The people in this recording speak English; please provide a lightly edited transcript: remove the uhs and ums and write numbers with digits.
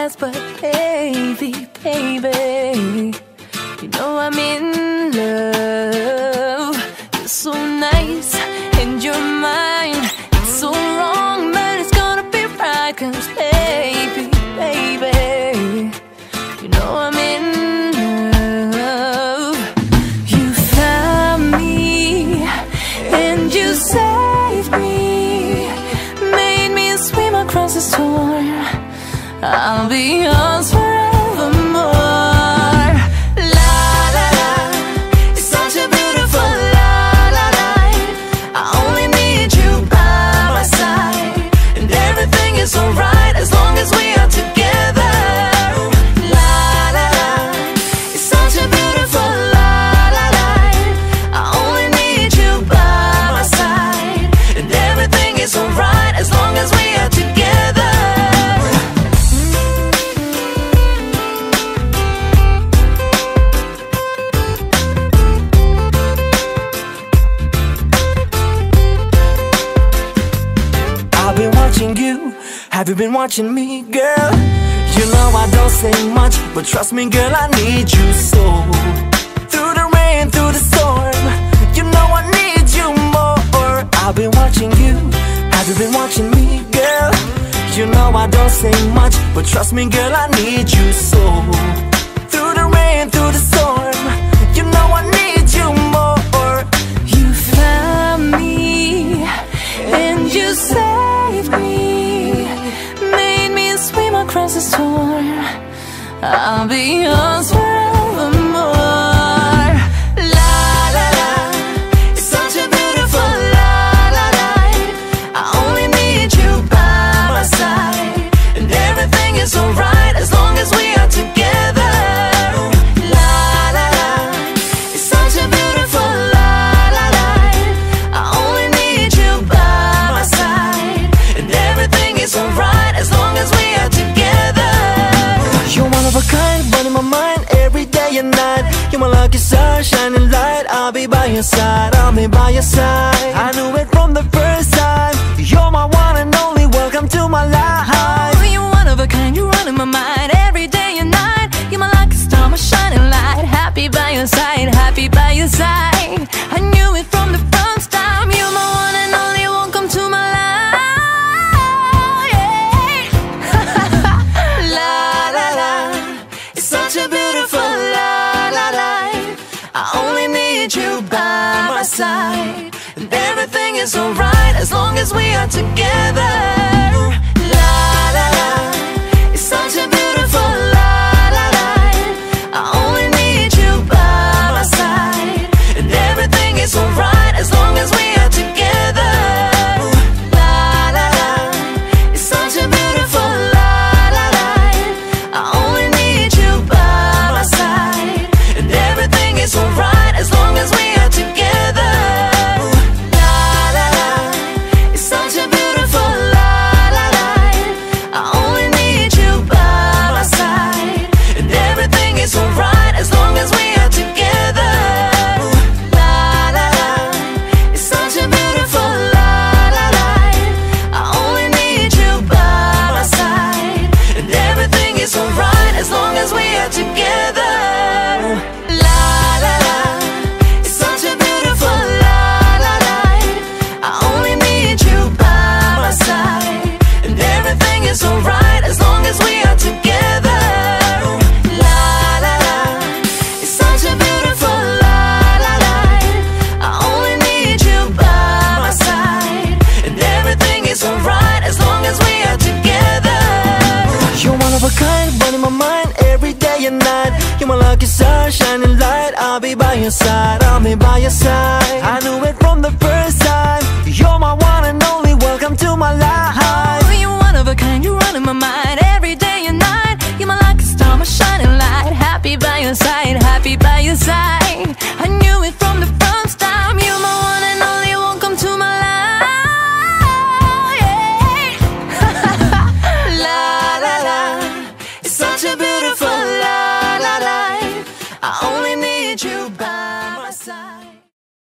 past, but baby, baby, you know I'm in love. You're so nice and you're mine. It's so wrong, but it's gonna be right. 'Cause baby, baby, you know I'm in love. You found me and you saved me, made me swim across the storm. I'll be yours forevermore. La la la, it's such a beautiful la la life. I only need you by my side, and everything is alright as long as we are together. La la la, it's such a beautiful la la life. I only need you by my side, and everything is alright as long as we are together. You, have you been watching me, girl? You know I don't say much, but trust me, girl, I need you so. Through the rain, through the storm, you know I need you more. I've been watching you, have you been watching me, girl? You know I don't say much, but trust me, girl, I need you so. Through the rain, through the storm, you know I need you more. You found me and you saved me, made me swim across the storm. I'll be yours forevermore. La la la, it's such a beautiful la la life. I only need you by my side, and everything is alright as long as we are together. La la la, it's such a beautiful la la life. I only need you by my side, and everything is alright as long as we are together. You're one of a kind, one in my mind every day and night. You're my lucky star, shining light. I'll be by your side, I'll be by your side. I knew it from the first time. You're my one and only, welcome to my life. Oh, you're one of a kind, you run in my mind every day and night. You're my lucky star, my shining light. Happy by your side, happy by your side. I knew it from the first time. You're my one and only, welcome to my life. Yeah. La la la, it's such a beautiful la la life. I only need you by my side, and everything is alright as long as we are together. La la la, it's such a beautiful la la life. I only need you by my side, and everything is alright as long as we are together. La la la, it's such a beautiful la la life. I only need you by my side, and everything is alright as long as we are together. La la la, it's such a beautiful la la life. I only need you by my side, and everything is alright as long as we are together. La la la, it's such a beautiful la la life. I only need you by my side, and everything is alright as long as we are together. La la la, it's such a beautiful la la life. I only need you by my side, and everything is alright as long as we are together. La la la, it's such a beautiful la la life. I only need you by my side, and everything is alright as long as we are together. You're one of a kind, one in my mind every day and night. You're my lucky star, shining light. I'll be by your side, I'll be by your side. I knew it